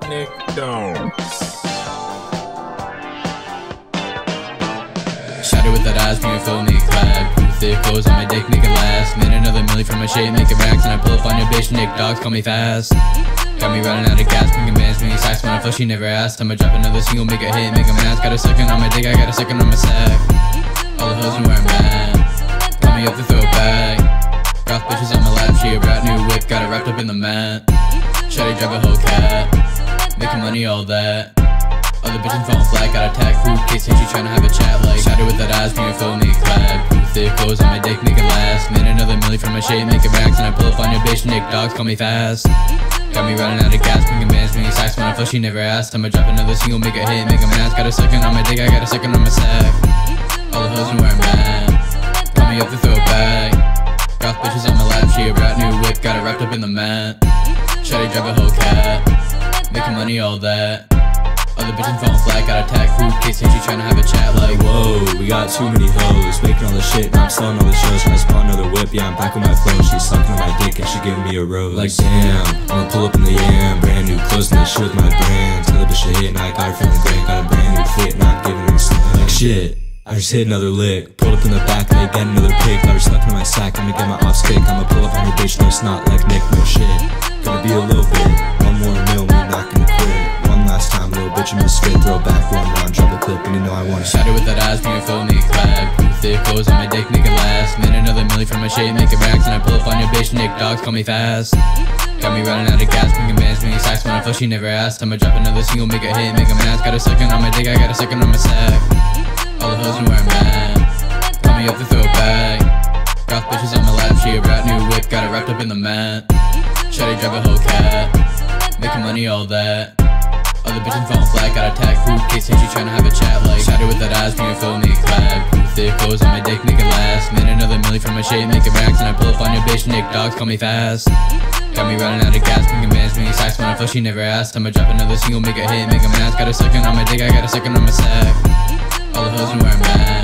Nick Jones. Shawty with that eyes, being full me clad. Poop thick clothes on my dick, make it last. Made another milli from my shape, make it racks. And I pull up on your bitch, Nick dogs call me fast. Got me running out of gas, picking bands, making sacks. When I flow, she never asked. I'ma drop another single, make a hit, make a mask. Got a suckin on my dick, I got a suckin on my sack. All the hoes know where I'm at. Call me up to throw it back. Goth bitches on my lap, she a brat, new whip, got it wrapped up in the mat. Shawty drive a hellcat, making money all that. Other bitches falling flat, got a tack, food case, and she tryna have a chat like. Shawty with that eyes, being full me clad. Poop thick clothes on my dick, make it last. Made another milli from my shape, make it racks. And I pull up on your bitch, Nick dogs call me fast. Got me running out of gas, picking bands, making sacks. When I flow, she never asked. I'ma drop another single, make a hit, make a mask. Got a suckin on my dick, I got a suckin on my sack. All the hoes know where I'm at. Call me up to throw it back. Goth bitches on my lap, she a brat, new whip, got it wrapped up in the mat. Shawty drive a hellcat, making money all that. Other bitches falling flat, got a tack, food case, and she tryna have a chat like. Whoa, we got too many hoes, making all the shit, now I'm selling all the shows. When I spawn another whip, yeah, I'm back with my flow. She's sucking on my dick and she giving me a rose. Like damn, I'ma pull up in the yam, brand new clothes and they shit with my brand. Tell the bitch to hit and I got her feeling great. Got a brand new fit, not giving her a slim. Like shit, I just hit another lick. Pulled up in the back and they get another pick. Got her sucking on my sack, I'ma get my off stick. I'ma pull up on her bitch, no it's not like Nick, no shit. Gonna be a little bit, one more mil, me not gonna quit. One last time, little bitch, I'm gonna spit. Throw back one round, drop a clip, and you know I want it. Shawty with that eyes, being full me clad. Poop thick clothes on my dick, make it last. Made another milli from my shape, make it racks. And I pull up on your bitch, Nick dogs call me fast. Got me running out of gas, picking bands, making sacks. When I flow, she never asked. I'ma drop another single, make a hit, make a mask. Got a suckin on my dick, I got a suckin on my sack. All the hoes know where I'm at. Call me up to throw it back. Goth bitches on my lap, she a brat, new whip, got it wrapped up in the mat. Shawty drive a hellcat, making money all that. Other bitches falling flat, got a tack, food case, and she tryna have a chat like. Shawty with that eyes, being full me clad. Poop thick clothes on my dick, make it last. Made another milli from my shape, make it racks. And I pull up on your bitch, Nick dogs call me fast. Got me running out of gas, picking bands, making sacks. When I flow, she never asked. I'ma drop another single, make a hit, make a mask. Got a suckin on my dick, I got a suckin on my sack. All the hoes know where I'm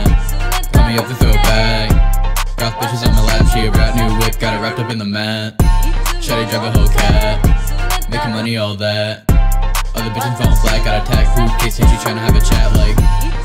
at. Call me up to throw it back. Goth bitches on my lap, she a brat, new whip, got it wrapped up in the mat. Shawty drive a hellcat, making money all that. Other bitches falling flat, got a tack, food case, and she tryna have a chat like.